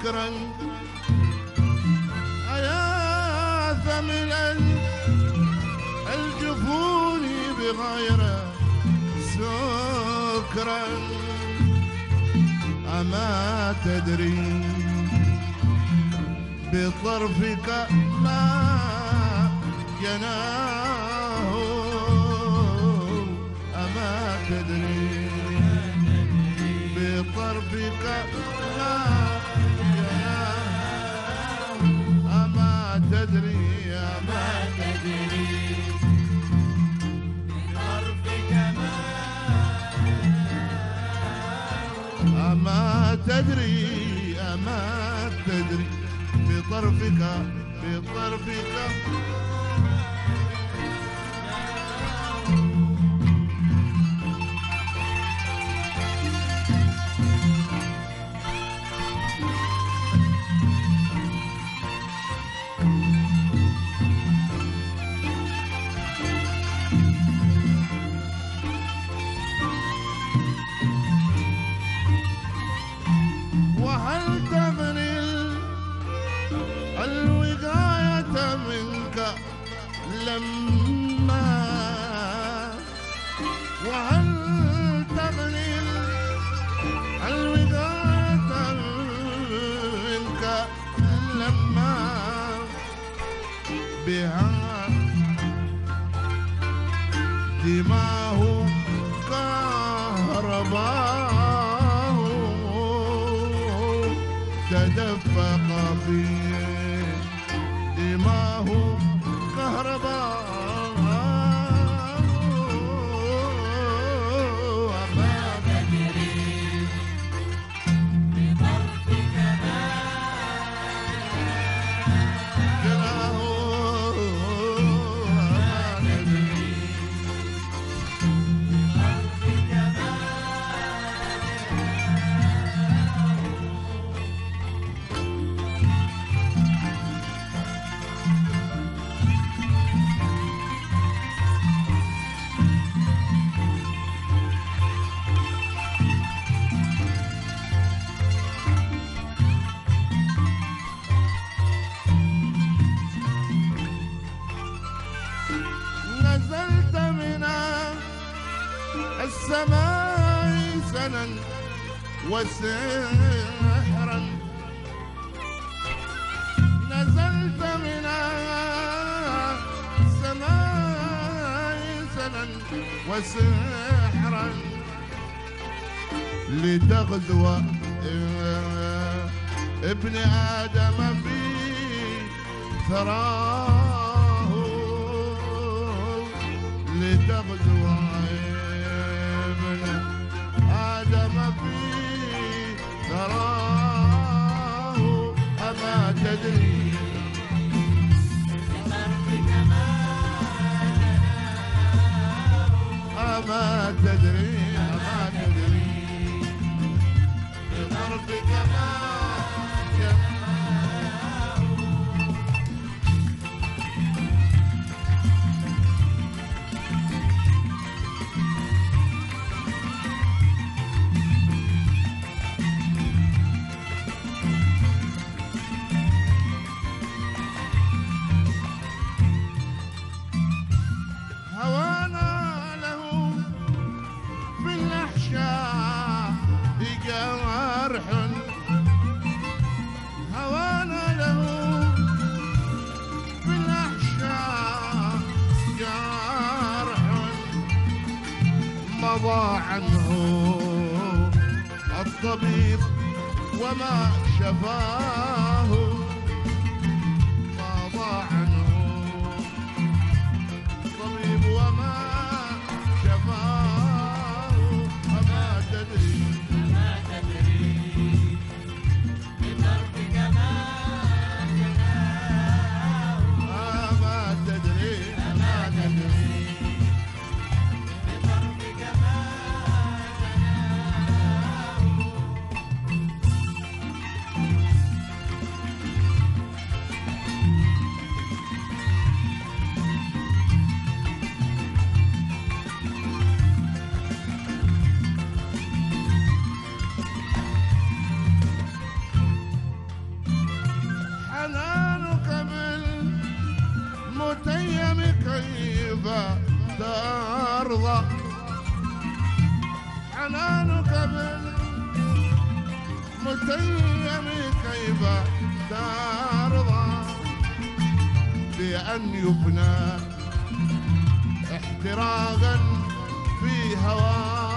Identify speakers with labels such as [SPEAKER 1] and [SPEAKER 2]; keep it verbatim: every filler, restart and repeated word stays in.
[SPEAKER 1] سكرا يا ثمن الجفون بغير سكرا أما تدري بطرفك ما جناه أما تدري بطرفك ما جناه أما تدري أما تدري بطرفك ما أما تدري أما تدري بطرفك بطرفك وهل تغني الوقاية منك لما وهل تغني الوقاية منك لما بها دماه كهرباء تدفق فيه دماه كهرباء أما تدري بطرفك ما جناه أما تدري بطرفك ما نزلت من السماء سنا وسحرا نزلت من السماء سنا وسحرا لتغزو ابن آدم في ثراه لتغزو ابن آدم في ثراه أما تدري بطرفك ما أما تدري أما تدري بطرفك ما هوانا له في الأحشاء جرح هوانا له في الأحشاء جرح مضى عنه الطبيب وما شفاه مضى عنه الطبيب وما شفاه أما تدري أما تدري بطرفك ما جناه أما تدري أما تدري بطرفك ما جناه قبل متيم كيف ترضى بأن يفنى احتراقا في هواه